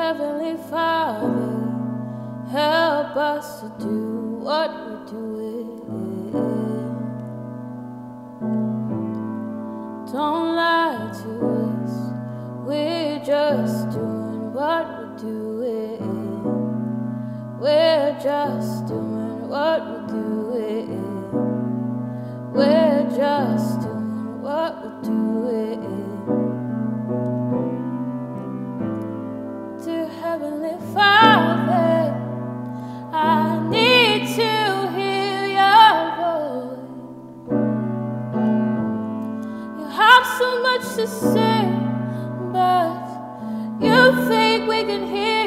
Heavenly Father, help us to do what we're doing. Don't lie to us, we're just doing what we're doing. We're just doing what we're doing. We're just doing what we're doing. Dear Heavenly Father, I need to hear your voice. You have so much to say, but you think we can hear